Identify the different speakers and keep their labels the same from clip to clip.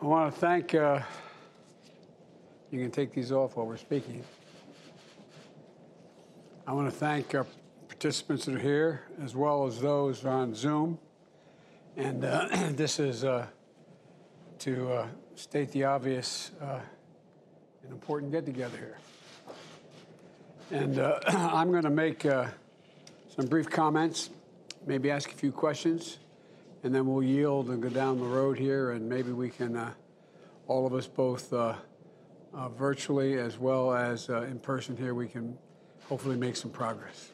Speaker 1: I want to thank, you can take these off while we're speaking. I want to thank our participants that are here, as well as those on Zoom. And this is, to state the obvious, an important get-together here. And I'm going to make some brief comments, maybe ask a few questions, and then we'll yield and go down the road here, and maybe we can, all of us, both virtually as well as in person here, we can hopefully make some progress.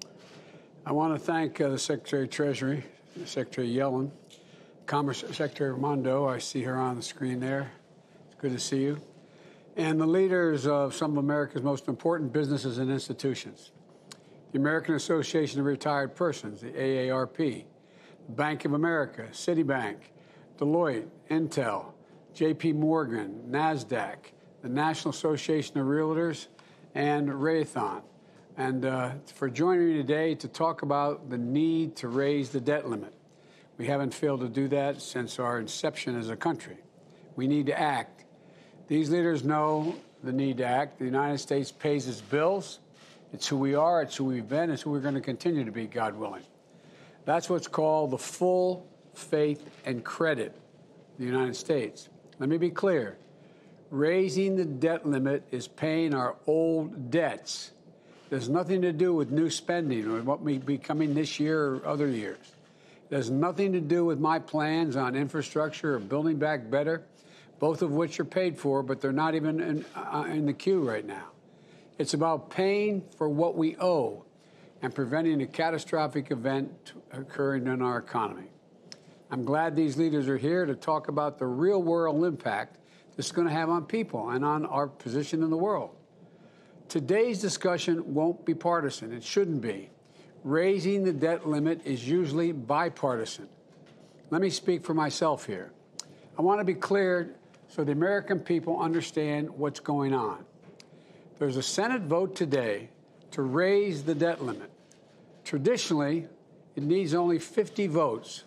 Speaker 1: I want to thank the Secretary of Treasury, Secretary Yellen, Commerce Secretary Raimondo. I see her on the screen there. It's good to see you. And the leaders of some of America's most important businesses and institutions. The American Association of Retired Persons, the AARP, Bank of America, Citibank, Deloitte, Intel, J.P. Morgan, NASDAQ, the National Association of Realtors, and Raytheon. And for joining me today to talk about the need to raise the debt limit. We haven't failed to do that since our inception as a country. We need to act. These leaders know the need to act. The United States pays its bills. It's who we are. It's who we've been. It's who we're going to continue to be, God willing. That's what's called the full faith and credit of the United States. Let me be clear. Raising the debt limit is paying our old debts. There's nothing to do with new spending or what may be coming this year or other years. It has nothing to do with my plans on infrastructure or building back better, both of which are paid for, but they're not even in the queue right now. It's about paying for what we owe and preventing a catastrophic event occurring in our economy. I'm glad these leaders are here to talk about the real-world impact this is going to have on people and on our position in the world. Today's discussion won't be partisan. It shouldn't be. Raising the debt limit is usually bipartisan. Let me speak for myself here. I want to be clear so the American people understand what's going on. There's a Senate vote today to raise the debt limit. Traditionally, it needs only 50 votes.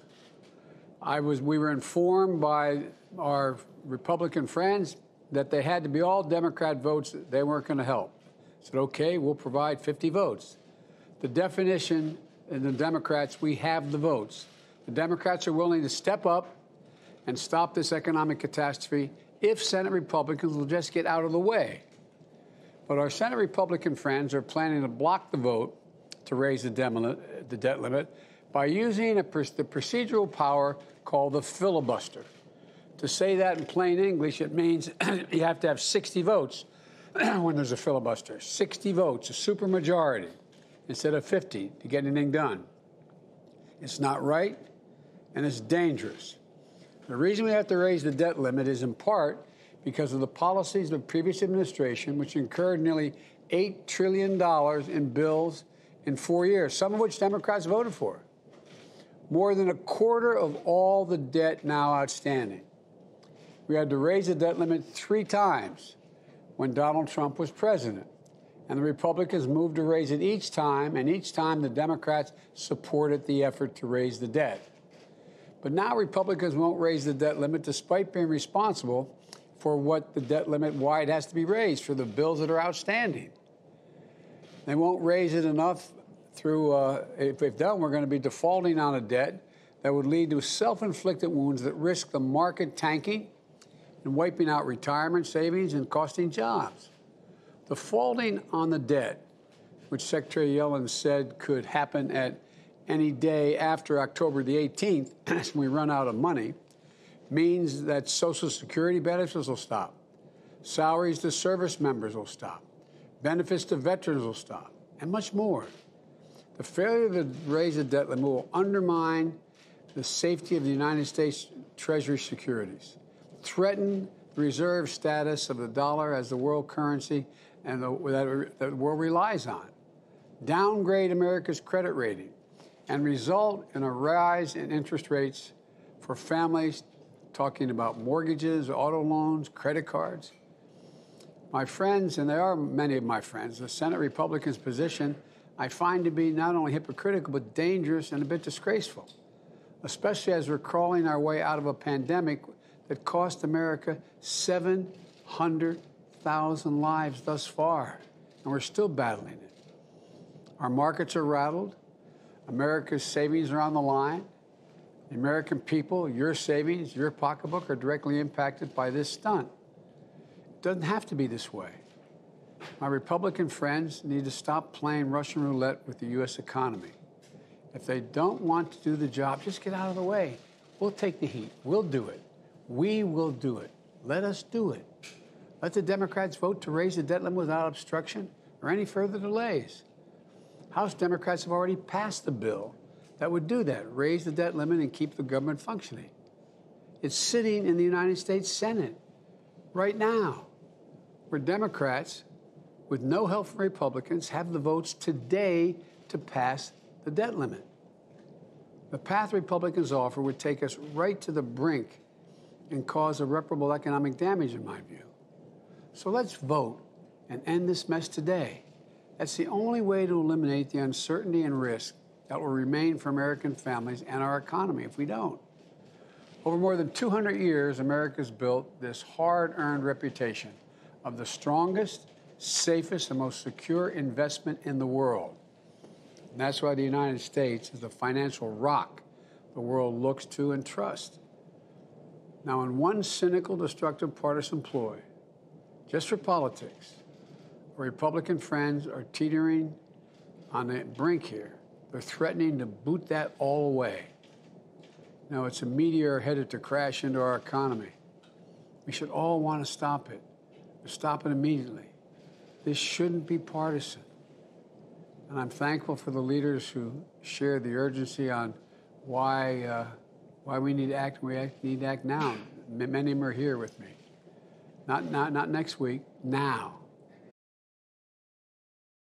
Speaker 1: We were informed by our Republican friends that they had to be all Democrat votes. They weren't going to help. I said, okay, we'll provide 50 votes. The definition in the Democrats, we have the votes. The Democrats are willing to step up and stop this economic catastrophe if Senate Republicans will just get out of the way. But our Senate Republican friends are planning to block the vote to raise the debt limit by using the procedural power called the filibuster. To say that in plain English, it means you have to have 60 votes when there's a filibuster. 60 votes, a supermajority, instead of 50 to get anything done. It's not right, and it's dangerous. The reason we have to raise the debt limit is in part because of the policies of the previous administration, which incurred nearly $8 trillion in bills in 4 years, some of which Democrats voted for. More than a quarter of all the debt now outstanding. We had to raise the debt limit 3 times when Donald Trump was president. And the Republicans moved to raise it each time, and each time the Democrats supported the effort to raise the debt. But now Republicans won't raise the debt limit despite being responsible for what the debt limit, why it has to be raised for the bills that are outstanding. They won't raise it enough through, if they've done, we're going to be defaulting on a debt that would lead to self-inflicted wounds that risk the market tanking and wiping out retirement savings and costing jobs. Defaulting on the debt, which Secretary Yellen said could happen at any day after October the 18th, when we run out of money, means that Social Security benefits will stop. Salaries to service members will stop. Benefits to veterans will stop, and much more. The failure to raise the debt limit will undermine the safety of the United States Treasury securities, threaten the reserve status of the dollar as the world currency and that the world relies on, downgrade America's credit rating, and result in a rise in interest rates for families, talking about mortgages, auto loans, credit cards. My friends, and there are many of my friends, the Senate Republicans' position I find to be not only hypocritical but dangerous and a bit disgraceful, especially as we're crawling our way out of a pandemic that cost America 700,000 lives thus far, and we're still battling it. Our markets are rattled. America's savings are on the line. The American people, your savings, your pocketbook are directly impacted by this stunt. It doesn't have to be this way. My Republican friends need to stop playing Russian roulette with the U.S. economy. If they don't want to do the job, just get out of the way. We'll take the heat. We'll do it. We will do it. Let us do it. Let the Democrats vote to raise the debt limit without obstruction or any further delays. House Democrats have already passed the bill that would do that, raise the debt limit and keep the government functioning. It's sitting in the United States Senate right now, where Democrats, with no help from Republicans, have the votes today to pass the debt limit. The path Republicans offer would take us right to the brink and cause irreparable economic damage, in my view. So let's vote and end this mess today. That's the only way to eliminate the uncertainty and risk that will remain for American families and our economy if we don't. Over more than 200 years, America's built this hard-earned reputation of the strongest, safest, and most secure investment in the world. And that's why the United States is the financial rock the world looks to and trusts. Now, in one cynical, destructive partisan ploy, just for politics, our Republican friends are teetering on the brink here. They're threatening to boot that all away. Now, it's a meteor headed to crash into our economy. We should all want to stop it. Stop it immediately. This shouldn't be partisan. And I'm thankful for the leaders who shared the urgency on why we need to act. We need to act now. Many of them are here with me. Not next week, now.